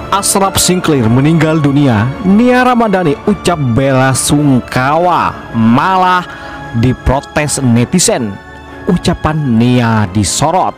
Ashraf Sinclair meninggal dunia, Nia Ramadhani ucap bela sungkawa, malah diprotes netizen. Ucapan Nia disorot.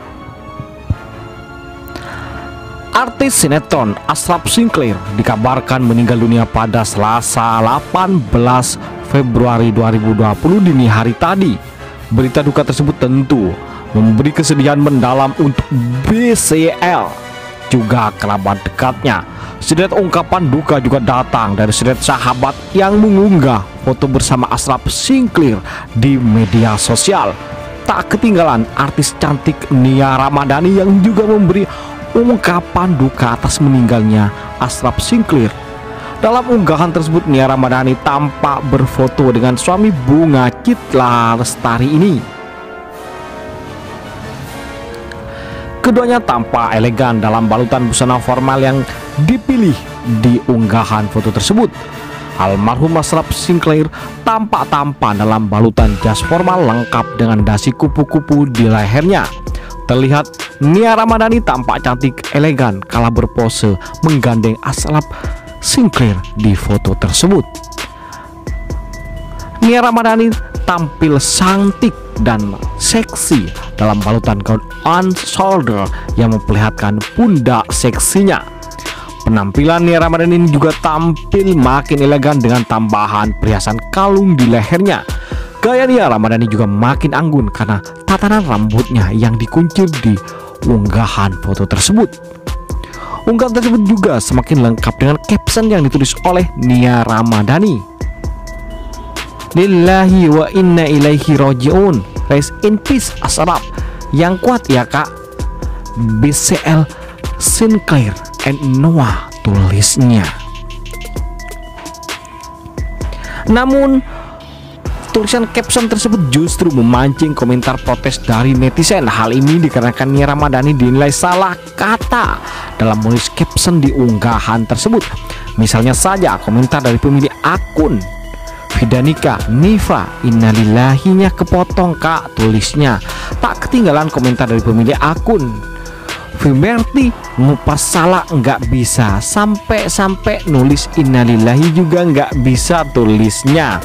Artis sinetron Ashraf Sinclair dikabarkan meninggal dunia pada Selasa 18 Februari 2020 dini hari tadi. Berita duka tersebut tentu memberi kesedihan mendalam untuk BCL juga kerabat dekatnya. Sederet ungkapan duka juga datang dari sederet sahabat yang mengunggah foto bersama Ashraf Sinclair di media sosial. Tak ketinggalan artis cantik Nia Ramadhani yang juga memberi ungkapan duka atas meninggalnya Ashraf Sinclair. Dalam unggahan tersebut, Nia Ramadhani tampak berfoto dengan suami Bunga Citra Lestari ini. Keduanya tampak elegan dalam balutan busana formal yang dipilih di unggahan foto tersebut. Almarhum Ashraf Sinclair tampak tampan dalam balutan jas formal lengkap dengan dasi kupu-kupu di lehernya. Terlihat Nia Ramadhani tampak cantik elegan kala berpose menggandeng Ashraf Sinclair di foto tersebut. Nia Ramadhani tampil cantik dan seksi dalam balutan gaun on shoulder yang memperlihatkan pundak seksinya. Penampilan Nia Ramadhani ini juga tampil makin elegan dengan tambahan perhiasan kalung di lehernya. Gaya Nia Ramadhani juga makin anggun karena tatanan rambutnya yang dikuncir di unggahan foto tersebut. Unggahan tersebut juga semakin lengkap dengan caption yang ditulis oleh Nia Ramadhani. Lillahi wa inna ilaihi roji'un. Rest in peace Ashraf. Yang kuat ya kak. BCL Sinclair and Noah, tulisnya. Namun tulisan caption tersebut justru memancing komentar protes dari netizen. Hal ini dikarenakan Nia Ramadhani dinilai salah kata dalam menulis caption di unggahan tersebut. Misalnya saja komentar dari pemilik akun Fidanika Nifa, innalillahinya kepotong kak, tulisnya. Tak ketinggalan komentar dari pemilik akun Fiberti, ngupas salah nggak bisa, sampai nulis innalillahi juga nggak bisa, tulisnya.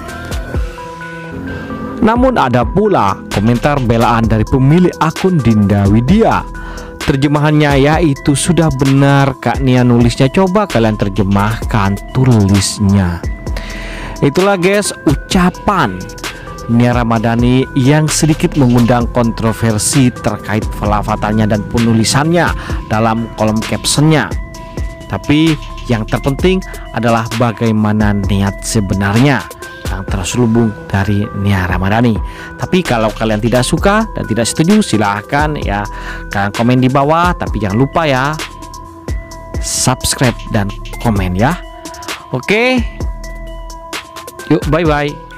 Namun ada pula komentar belaan dari pemilik akun Dinda Widya. Terjemahannya yaitu sudah benar kak Nia nulisnya, coba kalian terjemahkan, tulisnya. Itulah guys ucapan Nia Ramadhani yang sedikit mengundang kontroversi terkait pelafatannya dan penulisannya dalam kolom captionnya. Tapi yang terpenting adalah bagaimana niat sebenarnya yang terselubung dari Nia Ramadhani. Tapi kalau kalian tidak suka dan tidak setuju, silahkan ya kalian komen di bawah. Tapi jangan lupa ya subscribe dan komen ya. Oke. Yuk, bye-bye.